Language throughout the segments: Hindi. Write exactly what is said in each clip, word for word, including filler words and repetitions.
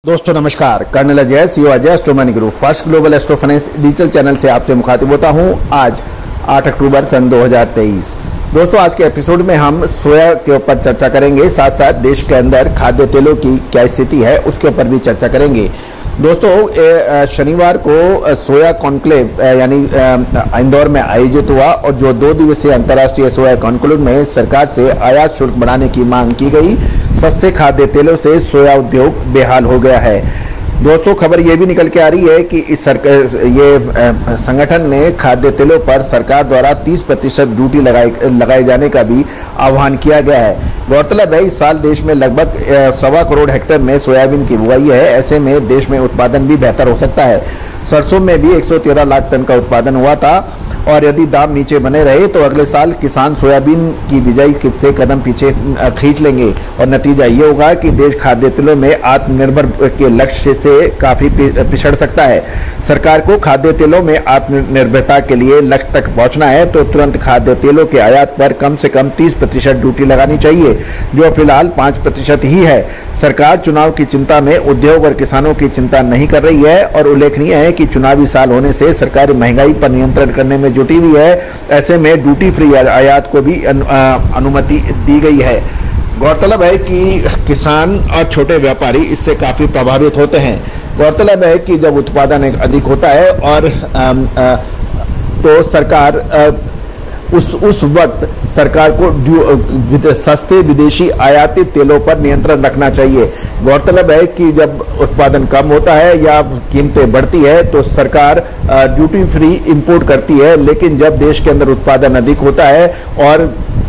दोस्तों नमस्कार, colonel Ajay CO Ajay astro money group first global astro finance digital channel से आपसे मुखातिब होता हूं। आज आठ अक्टूबर सन दो हज़ार तेईस। दोस्तों आज के एपिसोड में हम सोया के ऊपर चर्चा करेंगे, साथ साथ देश के अंदर खाद्य तेलों की क्या स्थिति है उसके ऊपर भी चर्चा करेंगे। दोस्तों शनिवार को सोया कॉन्क्लेव यानी इंदौर में आयोजित हुआ और जो दो दिवसीय अंतर्राष्ट्रीय सोया कॉन्क्लेव में सरकार से आयात शुल्क बढ़ाने की मांग की गई। सस्ते खाद्य तेलों से सोया उद्योग बेहाल हो गया है। दोस्तों खबर ये भी निकल के आ रही है कि इस सरकार ये संगठन ने खाद्य तेलों पर सरकार द्वारा तीस प्रतिशत ड्यूटी लगाए लगाए जाने का भी आह्वान किया गया है। गौरतलब है इस साल देश में लगभग सवा करोड़ हेक्टेयर में सोयाबीन की बुआई है। ऐसे में देश में उत्पादन भी बेहतर हो सकता है। सरसों में भी एक सौ तेरह लाख टन का उत्पादन हुआ था और यदि दाम नीचे बने रहे तो अगले साल किसान सोयाबीन की बिजाई से कदम पीछे खींच लेंगे और नतीजा ये होगा कि देश खाद्य तेलों में आत्मनिर्भर के लक्ष्य से काफी पिछड़ सकता है। सरकार को खाद्य तेलों में आत्मनिर्भरता के लिए लक्ष्य तक पहुंचना है तो तुरंत खाद्य तेलों के आयात पर कम से कम तीस प्रतिशत ड्यूटी लगानी चाहिए, जो फिलहाल पाँच प्रतिशत ही है। सरकार चुनाव की चिंता में उद्योग और किसानों की चिंता नहीं कर रही है और उल्लेखनीय है कि चुनावी साल होने से सरकार महंगाई पर नियंत्रण करने में जुटी हुई है। ऐसे में ड्यूटी फ्री आयात को भी अनुमति दी गई है। गौरतलब है कि किसान और छोटे व्यापारी इससे काफी प्रभावित होते हैं। गौरतलब है कि जब उत्पादन अधिक होता है और आ, आ, तो सरकार आ, उस उस वक्त सरकार को सस्ते विदेशी आयातित तेलों पर नियंत्रण रखना चाहिए। गौरतलब है कि जब उत्पादन कम होता है या कीमतें बढ़ती है तो सरकार ड्यूटी फ्री इंपोर्ट करती है, लेकिन जब देश के अंदर उत्पादन अधिक होता है और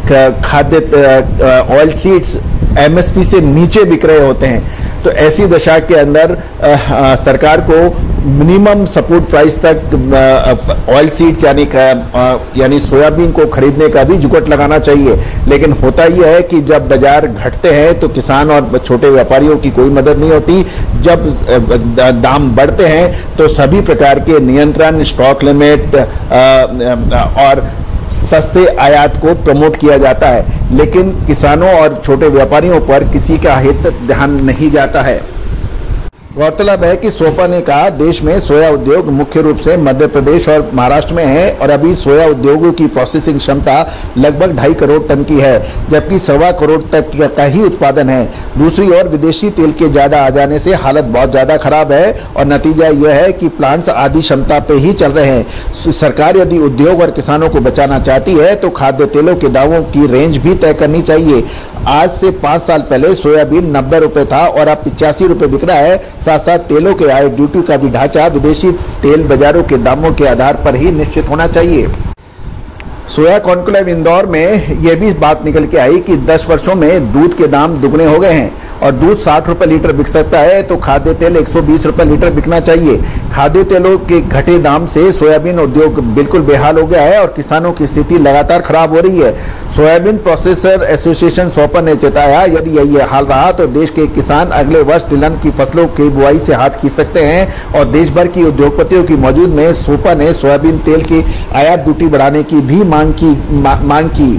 खाद्य ऑयल सीड्स एमएसपी से नीचे बिक रहे होते हैं तो ऐसी दशा के अंदर आ, आ, सरकार को मिनिमम सपोर्ट प्राइस तक ऑयल सीड्स यानी यानी सोयाबीन को खरीदने का भी जुगट लगाना चाहिए। लेकिन होता यह है कि जब बाजार घटते हैं तो किसान और छोटे व्यापारियों की कोई मदद नहीं होती। जब दाम बढ़ते हैं तो सभी प्रकार के नियंत्रण, स्टॉक लिमिट और सस्ते आयात को प्रमोट किया जाता है, लेकिन किसानों और छोटे व्यापारियों पर किसी का हित ध्यान नहीं जाता है। गौरतलब है कि सोपा ने कहा देश में सोया उद्योग मुख्य रूप से मध्य प्रदेश और महाराष्ट्र में है और अभी सोया उद्योगों की प्रोसेसिंग क्षमता लगभग ढाई करोड़ टन की है, जबकि सवा करोड़ तक का ही उत्पादन है। दूसरी ओर विदेशी तेल के ज्यादा आ जाने से हालत बहुत ज्यादा खराब है और नतीजा यह है कि प्लांट्स आधी क्षमता पे ही चल रहे हैं। सरकार यदि उद्योग और किसानों को बचाना चाहती है तो खाद्य तेलों के दामों की रेंज भी तय करनी चाहिए। आज से पांच साल पहले सोयाबीन नब्बे रुपए था और अब पिचासी रुपए बिक रहा है। साथ साथ तेलों के आय ड्यूटी का भी ढांचा विदेशी तेल बाजारों के दामों के आधार पर ही निश्चित होना चाहिए। सोया कॉन्क्लेव इंदौर में यह भी बात निकल के आई कि दस वर्षों में दूध के दाम दुगने हो गए हैं और दूध साठ रुपए लीटर बिक सकता है तो खाद्य तेल एक सौ बीस रुपए लीटर बिकना चाहिए। खाद्य तेलों के घटे दाम से सोयाबीन उद्योग बिल्कुल बेहाल हो गया है और किसानों की स्थिति लगातार खराब हो रही है। सोयाबीन प्रोसेसर एसोसिएशन सोपा ने चेताया यदि यह हाल रहा तो देश के किसान अगले वर्ष तिलहन की फसलों की बुआई से हाथ खींच सकते हैं और देश भर की उद्योगपतियों की मौजूद में सोपा ने सोयाबीन तेल की आयात ड्यूटी बढ़ाने की भी मांग की मा, मांग की।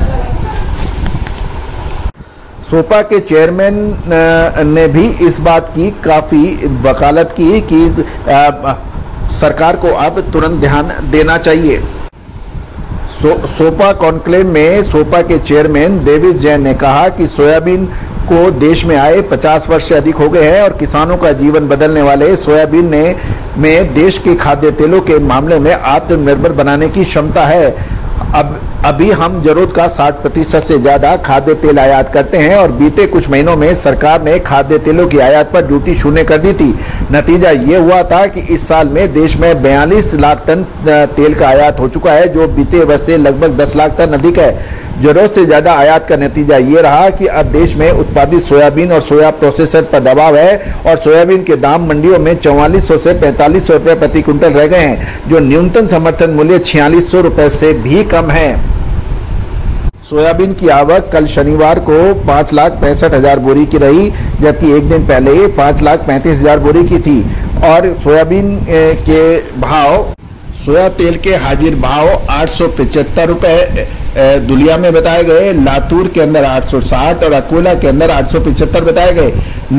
सोपा के चेयरमैन ने भी इस बात की काफी वकालत की कि आ, सरकार को अब तुरंत ध्यान देना चाहिए। सो, सोपा कॉन्क्लेव में सोपा के चेयरमैन देविस जैन ने कहा कि सोयाबीन को देश में आए पचास वर्ष से अधिक हो गए हैं और किसानों का जीवन बदलने वाले सोयाबीन ने में देश के खाद्य तेलों के मामले में आत्मनिर्भर बनाने की क्षमता है। अब अभी हम जरूरत का साठ प्रतिशत से ज्यादा खाद्य तेल आयात करते हैं और बीते कुछ महीनों में सरकार ने खाद्य तेलों की आयात पर ड्यूटी शून्य कर दी थी। नतीजा ये हुआ था कि इस साल में देश में बयालीस लाख टन तेल का आयात हो चुका है, जो बीते वर्ष से लगभग दस लाख टन अधिक है। जरूरत से ज्यादा आयात का नतीजा ये रहा कि अब देश में उत्पादित सोयाबीन और सोया प्रोसेसर पर दबाव है और सोयाबीन के दाम मंडियों में चौवालीस सौ से पैंतालीस सौ रुपए प्रति क्विंटल रह गए हैं, जो न्यूनतम समर्थन मूल्य छियालीस सौ रुपए से भी कम है। सोयाबीन की आवक कल शनिवार को पांच लाख पैंसठ हजार बोरी की रही, जबकि एक दिन पहले पांच लाख पैंतीस हजार बोरी की थी और सोयाबीन के भाव सोया तेल के हाजिर भाव आठ सौ पचहत्तर रुपए दुलिया में बताए गए, लातूर के अंदर आठ सौ साठ और अकोला के अंदर आठ सौ पचहत्तर बताए गए,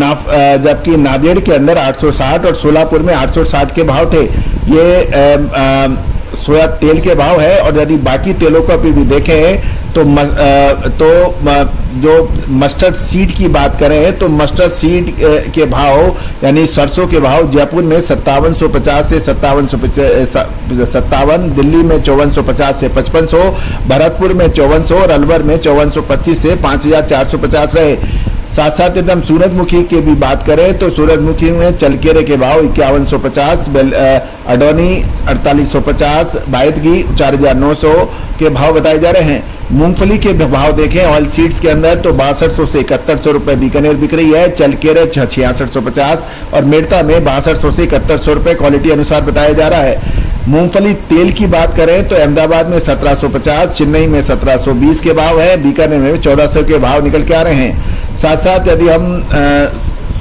जबकि नांदेड़ के अंदर आठ सौ साठ और सोलापुर में आठ सौ साठ के भाव थे। ये आ, आ, सोया तेल के भाव है। और यदि बाकी तेलों को भी देखें तो म, आ, तो म, जो मस्टर्ड सीड की बात करें तो मस्टर्ड सीड के भाव यानी सरसों के भाव जयपुर में सत्तावन सौ पचास से सत्तावन सौ सत्तावन, दिल्ली में चौवन सौ पचास से पचपन सौ, भरतपुर में चौवन सौ और अलवर में चौवन सौ पच्चीस से पाँच हजार चार सौ पचास रहे। साथ साथ एकदम सूरजमुखी की भी बात करें तो सूरजमुखी में चलकेरे के भाव इक्यावन सौ पचास, अडोनी अड़तालीस सौ पचास, बायतगी चार हजार नौ सौ के भाव बताए जा रहे हैं। मूंगफली के भाव देखें ऑयल सीड्स के अंदर तो बासठ सौ से इकहत्तर सौ रुपए बीकानेर बिक रही है, चलकेरे छियासठ सौ पचास और मेड़ता में बासठ सौ से इकहत्तर सौ रुपए क्वालिटी अनुसार बताया जा रहा है। मूंगफली तेल की बात करें तो अहमदाबाद में सत्रह सौ पचास, चेन्नई में सत्रह सौ बीस के भाव है, बीकानेर में चौदह सौ के भाव निकल के आ रहे हैं। साथ साथ यदि हम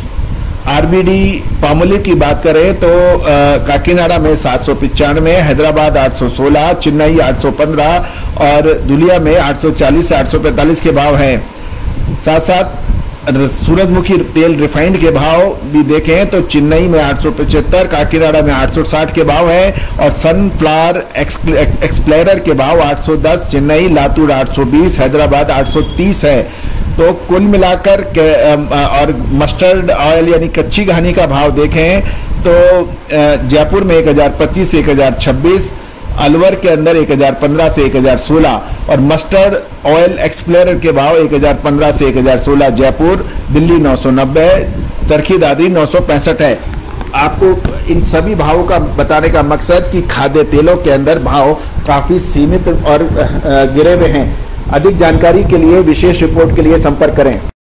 आरबीडी पामोलिव की बात करें तो काकीनाडा में सात सौ पिचानवे, हैदराबाद आठ सौ सोलह, चेन्नई आठ सौ पंद्रह और दुलिया में आठ सौ चालीस से आठ सौ पैंतालीस के भाव हैं। साथ साथ सूरजमुखी तेल रिफाइंड के भाव भी देखें तो चेन्नई में आठ सौ पचहत्तर, काकीनाडा में आठ सौ साठ के भाव है और सनफ्लावर एक्सप्लोरर के भाव आठ सौ दस, चेन्नई, लातूर आठ सौ बीस, हैदराबाद आठ सौ तीस है। तो कुल मिलाकर और मस्टर्ड ऑयल यानी कच्ची घानी का भाव देखें तो जयपुर में एक हजार पच्चीस से एक हजार छब्बीस, अलवर के अंदर एक हजार पंद्रह से एक हजार सोलह और मस्टर्ड ऑयल एक्सप्लोरर के भाव एक हजार पंद्रह से एक हजार सोलह जयपुर, दिल्ली नौ सौ नब्बे, चरखी दादरी नौ सौ पैंसठ है। आपको इन सभी भावों का बताने का मकसद कि खाद्य तेलों के अंदर भाव काफी सीमित और गिरे हुए हैं। अधिक जानकारी के लिए विशेष रिपोर्ट के लिए संपर्क करें।